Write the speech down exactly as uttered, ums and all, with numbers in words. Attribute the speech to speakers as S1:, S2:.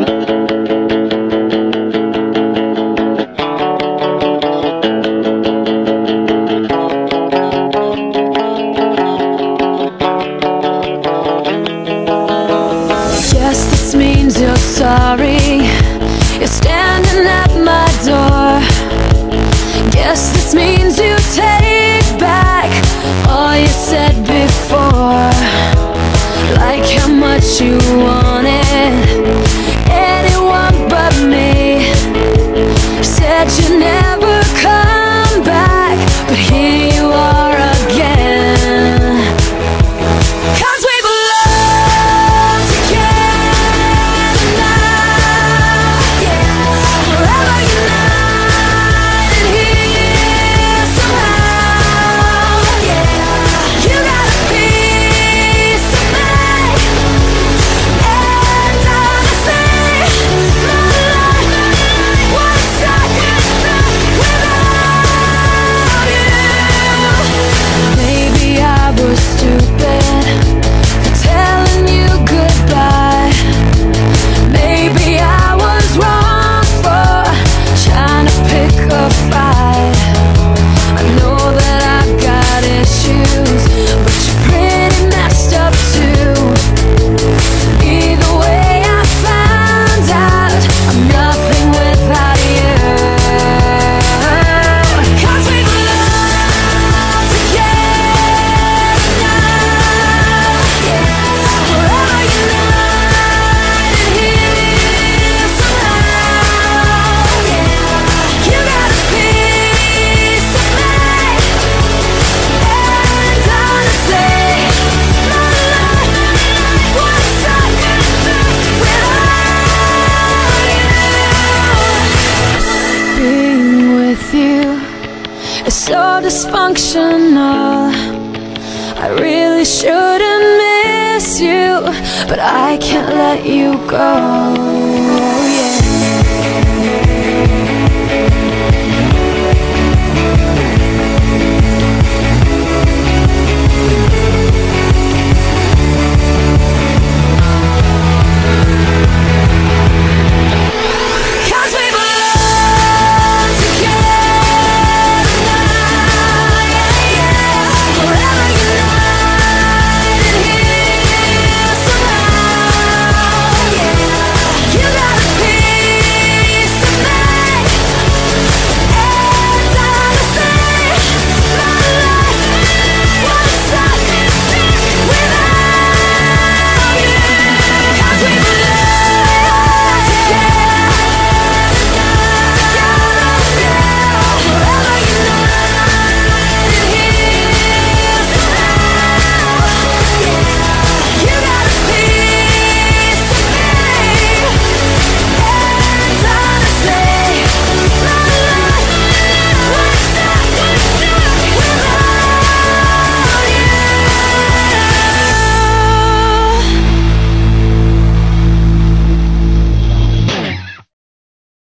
S1: You're sorry, you're standing at my door. Guess this means you take back all you said before. Like how much you wanted anyone but me. Said you'd never come back, but here you are again. Cause we belong together now, yeah. Forever united here somehow, yeah. You got a piece of me, and honestly, my life was sucking without you. Maybe I was stupid for telling you goodbye. Maybe I was wrong for trying to pick a fight. I know that I've got issues, but you're pretty messed up too. Either way, I found out I'm nothing without you. Cause we belong together now, yeah. Forever united here somehow, yeah. You got a piece of me, and honestly, my life was sucking without you. Being with you is so dysfunctional. I really shouldn't miss you, but I can't let you go.